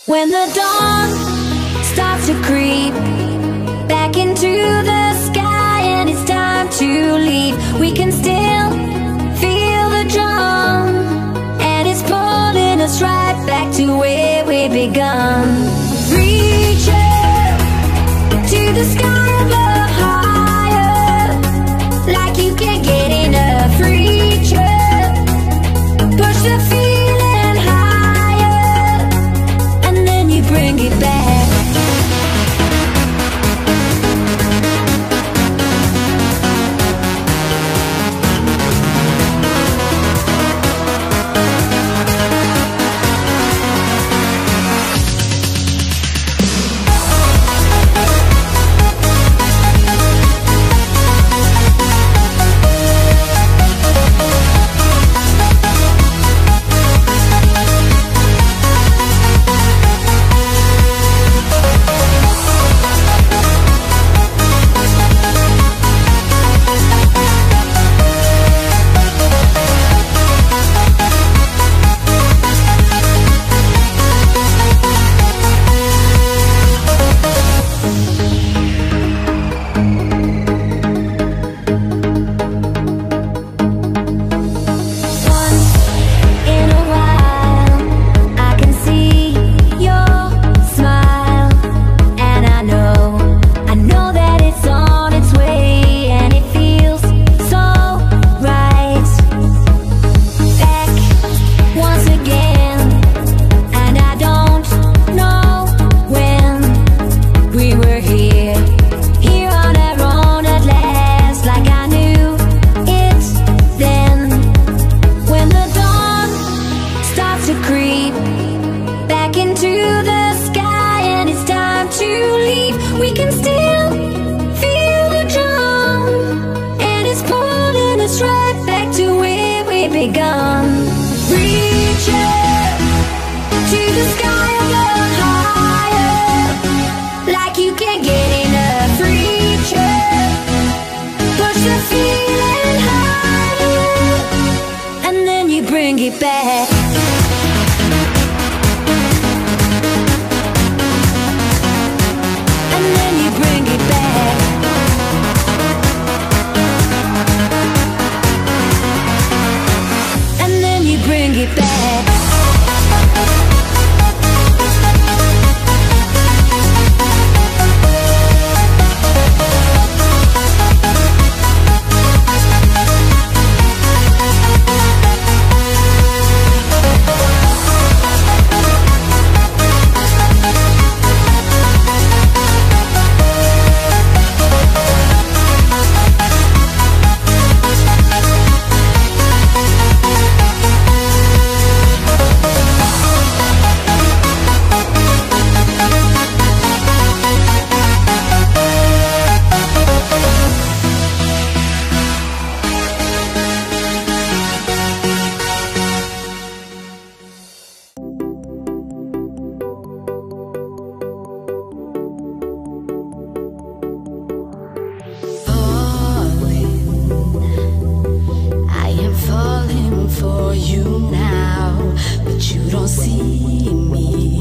When the dawn starts to creep back into the sky and it's time to leave, we can still feel the drum, and it's pulling us right back to where we begun. Reach up to the sky above, higher, like you can't get enough. Reach up, push the feeling higher, and then you bring it back. For you now, but you don't see me.